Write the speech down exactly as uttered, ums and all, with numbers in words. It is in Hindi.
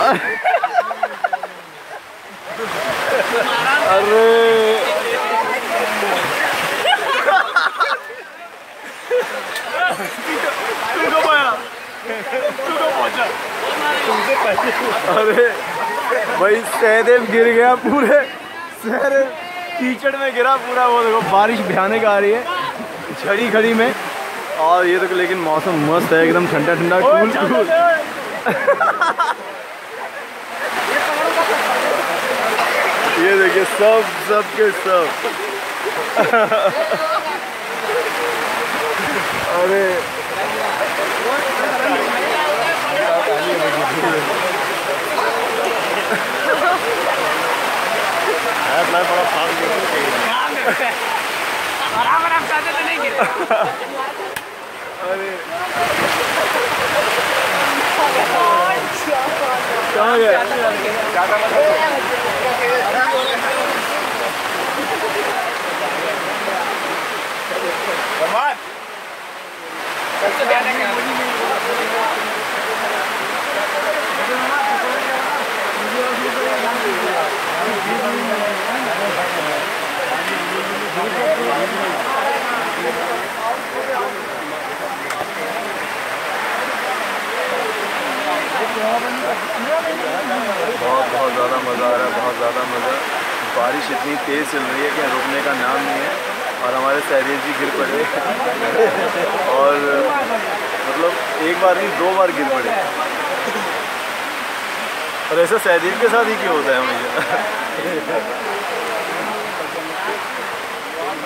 अरे अरे भाई सहदेव गिर गया, पूरे शहर कीचड़ में गिरा पूरा। वो देखो बारिश भयानक आ रही है झड़ी खड़ी में। और ये देखो लेकिन मौसम मस्त है एकदम, ठंडा ठंडा कूल कूल। ये देखिए सब सब के सब। अरे मैं बड़ा फास्ट आराम आराम से तो नहीं गिरा। अरे कहाँ गया? बहुत बहुत ज़्यादा मज़ा आ रहा है, बहुत ज़्यादा मज़ा। बारिश इतनी तेज़ चल रही है कि रुकने का नाम नहीं है। और हमारे सहदेव जी गिर पड़े और मतलब एक बार नहीं दो बार गिर पड़े। और ऐसा सहदेव के साथ ही क्यों होता है हमेशा?